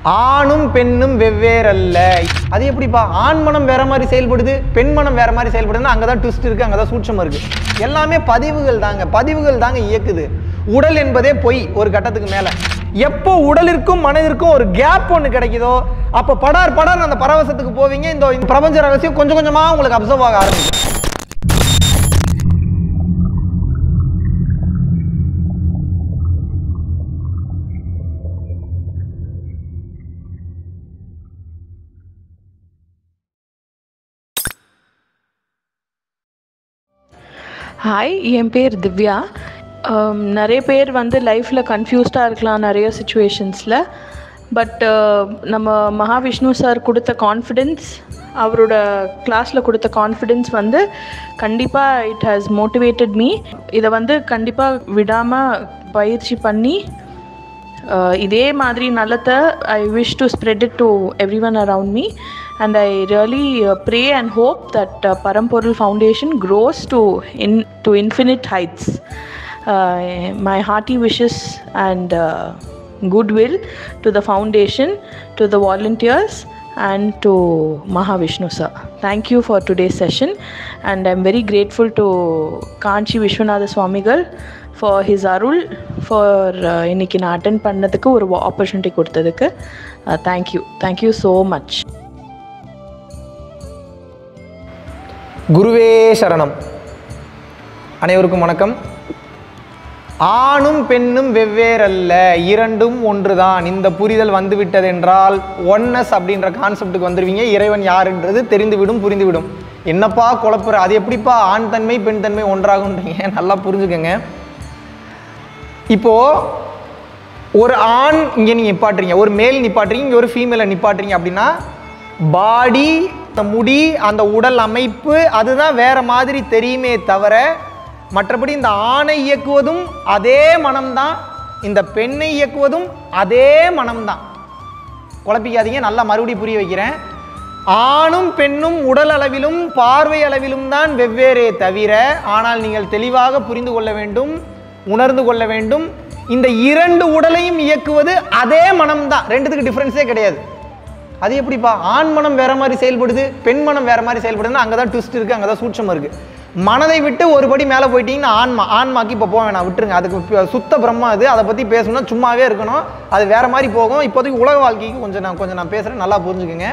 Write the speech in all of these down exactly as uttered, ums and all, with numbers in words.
ஆணும் பெண்ணும் வெவ்வேறல்ல. அது எப்படிப்பா ஆண் மனம் வேற மாதிரி செயல்படுது, பெண் மனம் வேற மாதிரி செயல்படுதுன்னா அங்கே தான் ட்விஸ்ட் இருக்குது, அங்கே தான் சூட்சம் இருக்குது. எல்லாமே பதிவுகள் தாங்க, பதிவுகள் தாங்க இயக்குது. உடல் என்பதே பொய் ஒரு கட்டத்துக்கு மேலே. எப்போ உடலிற்கும் மனதிற்கும் ஒரு கேப் ஒன்று கிடைக்குதோ அப்போ படார் படார் அந்த பரவசத்துக்கு போவீங்க. இந்த பிரபஞ்ச ரகசியம் கொஞ்சம் கொஞ்சமாக உங்களுக்கு அப்சர்வ் ஆக ஆரம்பிக்கும். ஹாய், என் பேர் திவ்யா. நிறைய பேர் வந்து லைஃப்பில் கன்ஃபியூஸ்டாக இருக்கலாம் நிறைய சுச்சுவேஷன்ஸில். பட் நம்ம மகாவிஷ்ணு சார் கொடுத்த கான்ஃபிடென்ஸ், அவரோட கிளாஸில் கொடுத்த கான்ஃபிடென்ஸ் வந்து கண்டிப்பாக இட் ஹாஸ் மோட்டிவேட்டட் மீ. இதை வந்து கண்டிப்பாக விடாமல் பயிற்சி பண்ணி இதே மாதிரி நல்லதை I wish to spread it to every one around me. And I really uh, pray and hope that uh, Paramporul Foundation grows to in to infinite heights. Uh, my hearty wishes and uh, goodwill to the foundation, to the volunteers, and to Mahavishnu sir. Thank you for today's session, and I'm very grateful to Kanchi Vishwanatha Swamigal for his arul, for இன்னைக்கு நான் attend பண்ணதுக்கு ஒரு opportunity கொடுத்ததுக்கு. Thank you. Thank you so much. குருவே சரணம். அனைவருக்கும் வணக்கம். ஆணும் பெண்ணும் வெவ்வேறல்ல, இரண்டும் ஒன்றுதான். இந்த புரிதல் வந்துவிட்டது என்றால் ஒன்னஸ் அப்படின்ற கான்செப்டுக்கு வந்துடுவீங்க. இறைவன் யாருன்றது தெரிந்துவிடும், புரிந்துவிடும். என்னப்பா குழப்புற, அது எப்படிப்பா ஆண் தன்மை பெண் தன்மை ஒன்றாகுன்றீங்க? நல்லா புரிஞ்சுக்கங்க. இப்போது ஒரு ஆண் இங்கே நீங்கள் நிப்பாட்டுறீங்க, ஒரு மேல் நிப்பாட்டுறீங்க, இங்கே ஒரு ஃபீமேலை நிப்பாட்டுறீங்க அப்படின்னா பாடி, அந்த முடி, அந்த உடல் அமைப்பு அதுதான் வேற மாதிரி தெரியுமே தவிர மற்றபடி இந்த ஆணை இயக்குவதும் அதே மனம்தான், இந்த பெண்ணை இயக்குவதும் அதே மனம்தான். குழப்பிக்காதீங்க, நல்லா மறுபடியும் புரிய வைக்கிறேன். ஆணும் பெண்ணும் உடல் அளவிலும் பார்வை அளவிலும் தான் வெவ்வேறே தவிர, ஆனால் நீங்கள் தெளிவாக புரிந்து கொள்ள வேண்டும், உணர்ந்து கொள்ள வேண்டும், இந்த இரண்டு உடலையும் இயக்குவது அதே மனம்தான். ரெண்டுத்துக்கு டிஃப்ரென்ஸே கிடையாது. அது எப்படிப்பா ஆண் மனம் வேற மாதிரி செயல்படுது, பெண் மனம் வேற மாதிரி செயல்படுதுன்னா அங்கே தான் ட்விஸ்ட் இருக்குது, அங்கே தான் சூட்சம் இருக்குது. மனதை விட்டு ஒரு படி மேலே போயிட்டீங்கன்னா ஆன்மா, ஆன்மாக்கு இப்போ போக வேணாம், விட்டுருங்க. அதுக்கு சுத்த பிரம்மா அது, அதை பற்றி பேசணும்னா சும்மாவே இருக்கணும், அது வேற மாதிரி போகும். இப்போதைக்கு உலக வாழ்க்கைக்கு கொஞ்சம் நான் கொஞ்சம் நான் பேசுகிறேன், நல்லா புரிஞ்சுக்குங்க.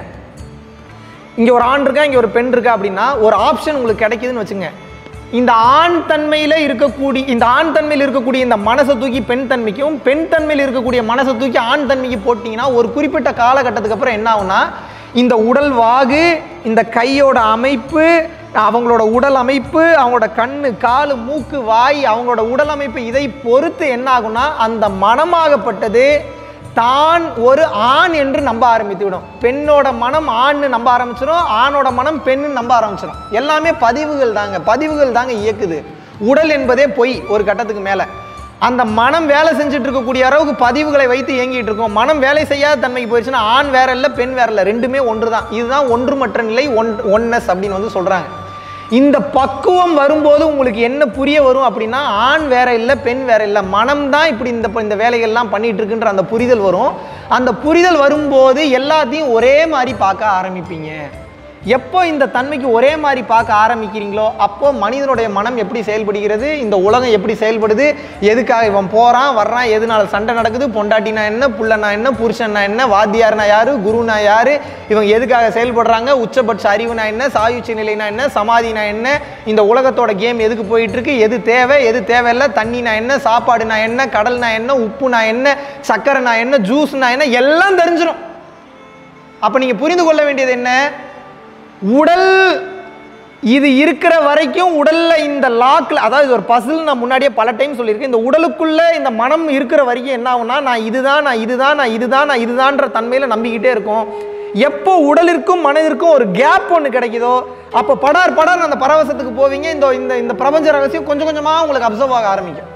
இங்கே ஒரு ஆண் இருக்கா, இங்கே ஒரு பெண் இருக்கா அப்படின்னா ஒரு ஆப்ஷன் உங்களுக்கு கிடைக்குதுன்னு வச்சுங்க. இந்த ஆண் தன்மையில் இருக்கக்கூடிய இந்த ஆண் தன்மையில் இருக்கக்கூடிய இந்த மனசை தூக்கி பெண் தன்மைக்கும், பெண் தன்மையில் இருக்கக்கூடிய மனசை தூக்கி ஆண் தன்மைக்கு போட்டிங்கன்னா ஒரு குறிப்பிட்ட காலகட்டத்துக்கு அப்புறம் என்ன ஆகுனா, இந்த உடல் வாகு, இந்த கையோட அமைப்பு, அவங்களோட உடல் அமைப்பு, அவங்களோட கண்ணு, காலு, மூக்கு, வாய், அவங்களோட உடல் அமைப்பு, இதை பொறுத்து என்ன ஆகுனா அந்த மனமாகப்பட்டது தான் ஒரு ஆண் என்று நம்ப ஆரம்பித்து விடும். பெண்ணோட மனம் ஆண்னு நம்ப ஆரம்பிச்சிடும், ஆணோட மனம் பெண்ணு நம்ப ஆரம்பிச்சிடும். எல்லாமே பதிவுகள் தாங்க, பதிவுகள் தாங்க இயக்குது. உடல் என்பதே பொய் ஒரு கட்டத்துக்கு மேலே. அந்த மனம் வேலை செஞ்சுட்டு இருக்கக்கூடிய அளவுக்கு பதிவுகளை வைத்து இயங்கிட்டு இருக்கோம். மனம் வேலை செய்யாத தன்மைக்கு போயிடுச்சுன்னா ஆண் வேற இல்லை, பெண் வேற இல்லை, ரெண்டுமே ஒன்று தான். இதுதான் ஒன்றுமற்ற நிலை, ஒன் ஒன்னஸ் அப்படின்னு வந்து சொல்கிறாங்க. இந்த பக்குவம் வரும்போது உங்களுக்கு என்ன புரிய வரும் அப்படின்னா ஆண் வேற இல்லை, பெண் வேற இல்லை, மனம் தான் இப்படி இந்த இந்த வேலைகள்லாம் பண்ணிட்டு இருக்குன்ற அந்த புரிதல் வரும். அந்த புரிதல் வரும்போது எல்லாத்தையும் ஒரே மாதிரி பார்க்க ஆரம்பிப்பீங்க. எப்போ இந்த தன்மைக்கு ஒரே மாதிரி பார்க்க ஆரம்பிக்கிறீங்களோ அப்போ மனிதனுடைய மனம் எப்படி செயல்படுகிறது, இந்த உலகம் எப்படி செயல்படுது, எதுக்காக இவன் போகிறான் வர்றான், எதனால சண்டை நடக்குது, பொண்டாட்டினா என்ன, புள்ளனா என்ன, புருஷன்னா என்ன, வாத்தியார்னா யாரு, குருனா யாரு, இவங்க எதுக்காக செயல்படுறாங்க, உச்சபட்ச அறிவுனா என்ன, சாயுச்சி நிலைனா என்ன, சமாதினா என்ன, இந்த உலகத்தோட கேம் எதுக்கு போயிட்டு இருக்கு, எது தேவை எது தேவையில்லை, தண்ணினா என்ன, சாப்பாடுனா என்ன, கடல்னா என்ன, உப்புனா என்ன, சக்கரைனா என்ன, ஜூஸ்னா என்ன, எல்லாம் தெரிஞ்சிடும். அப்போ நீங்கள் புரிந்து கொள்ள வேண்டியது என்ன, உடல் இது இருக்கிற வரைக்கும் உடல்ல இந்த லாக்ல, அதாவது ஒரு பசில் நான் முன்னாடியே பல டைம் சொல்லியிருக்கேன், இந்த உடலுக்குள்ள இந்த மனம் இருக்கிற வரைக்கும் என்ன ஆகும்னா நான் இதுதான் நான் இதுதான் நான் இதுதான் நான் இதுதான்ற தன்மையில நம்பிக்கிட்டே இருக்கும். எப்போ உடலிற்கும் மனதிற்கும் ஒரு கேப் ஒன்று கிடைக்குதோ அப்போ படார் படார் அந்த பரவசத்துக்கு போவீங்க. இந்த இந்த பிரபஞ்ச ரகசியம் கொஞ்சம் கொஞ்சமாக உங்களுக்கு அப்சர்வ் ஆக ஆரம்பிக்கும்.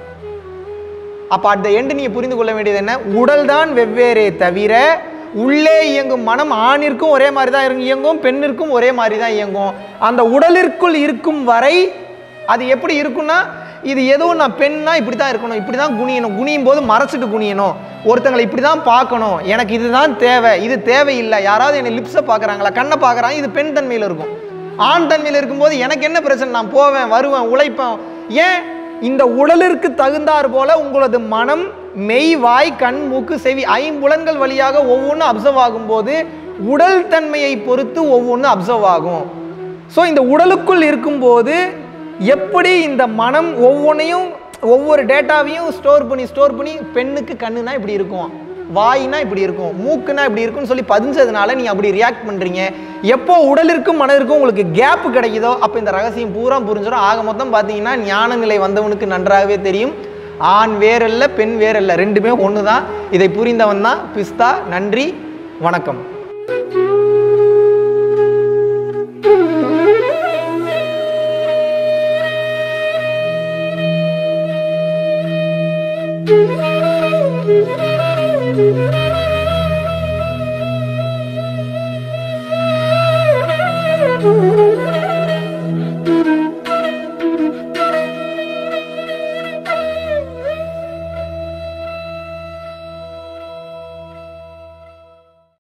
அப்போ அட் த எண்டு நீங்கள் புரிந்து கொள்ள வேண்டியது என்ன, உடல் தான் வெவ்வேறே தவிர உள்ளே இயங்கும் மனம் ஆணிற்கும் ஒரே மாதிரி தான் இயங்கும், பெண்ணிற்கும் ஒரே மாதிரி தான் இயங்கும். அந்த உடலிற்குள் இருக்கும் வரை அது எப்படி இருக்குன்னா இது ஏதோ நான் பெண்ணா இப்படி தான் இருக்கணும், இப்படி தான் குனியணும், குனியும் போது மறைச்சிட்டு குனியணும், ஒருத்தங்களை இப்படி தான் பார்க்கணும், எனக்கு இதுதான் தேவை, இது தேவையில்லை, யாராவது என்னை லிப்ஸை பார்க்குறாங்களா, கண்ணை பார்க்குறாங்க, இது பெண் தன்மையில் இருக்கும். ஆண் தன்மையில் இருக்கும்போது எனக்கு என்ன பிரச்சனை, நான் போவேன் வருவேன் உழைப்பேன். ஏன் இந்த உடலிற்கு தகுந்தாற் போல உங்களது மனம், மெய், வாய், கண், மூக்கு, செவி ஐம்புலன்கள் வழியாக ஒவ்வொன்றும் அப்சர்வ் ஆகும்போது உடல் தன்மையை பொறுத்து ஒவ்வொன்றும் அப்சர்வ் ஆகும். ஸோ இந்த உடலுக்குள் இருக்கும்போது எப்படி இந்த மனம் ஒவ்வொன்றையும் ஒவ்வொரு டேட்டாவையும் ஸ்டோர் பண்ணி ஸ்டோர் பண்ணி பெண்ணுக்கு கண்ணுனா இப்படி இருக்கும், வாயினா இப்படி இருக்கும், மூக்குனா இப்படி இருக்குன்னு சொல்லி பதிஞ்சதுனால நீ அப்படி ரியாக்ட் பண்ணுறீங்க. எப்போ உடலிற்கும் மனதிற்கும் உங்களுக்கு கேப்பு கிடைக்குதோ அப்போ இந்த ரகசியம் பூரா புரிஞ்சிடும். ஆக மொத்தம் பார்த்தீங்கன்னா ஞான நிலை வந்தவனுக்கு நன்றாகவே தெரியும், ஆண் வேறல்ல பெண் வேறல்ல, ரெண்டுமே ஒன்று தான். இதை புரிந்தவன் தான் பிஸ்தா. நன்றி, வணக்கம். Thank you.